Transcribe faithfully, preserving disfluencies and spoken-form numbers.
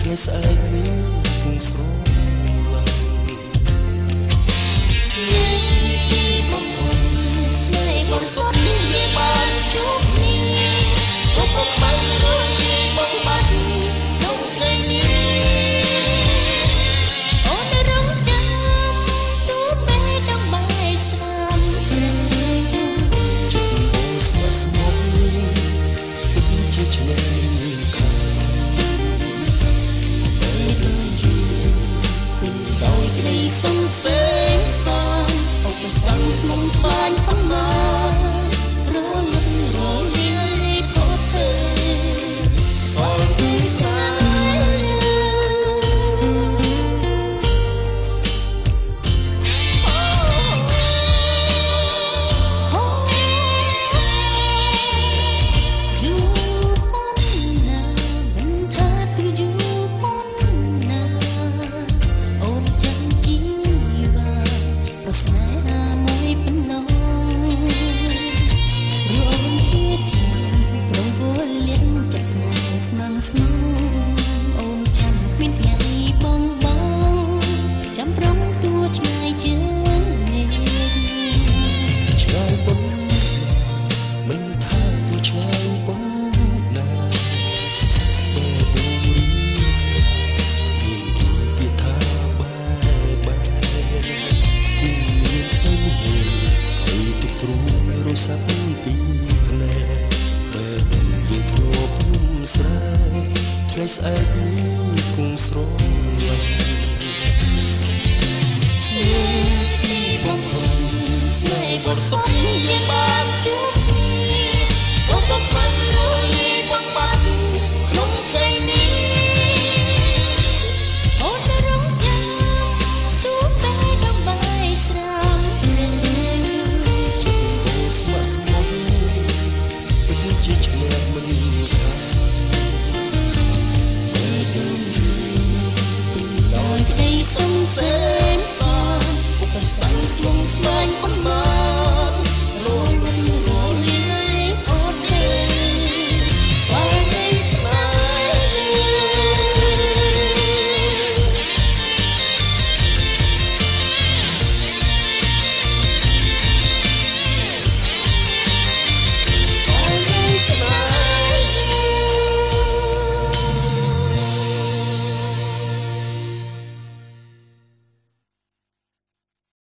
ស្អែកនេះគង់ស្រឡាញ់បំផុតស្នេហ៍បរិសុទ្ធយើងបានជួបគ្នាអូនខ្មៅរួចពីបងបាត់ក្នុងថ្ងៃនេះអូនរងចាំទូបែកដំបែកស្រាមព្រៃចិត្តបងស្មោះស្មោះជាឆ្នេរខាងក្តីសង្សេងសានអបសង្ឃស្មុំស្វាញប៉ុន្មានរលឹករលីផុតទេសល់ពីស្នេស្អែកនេះគង់ស្រឡាញ់ពីបំផុតស្នេហ៍បរិសុទ្ធយើងបានជួប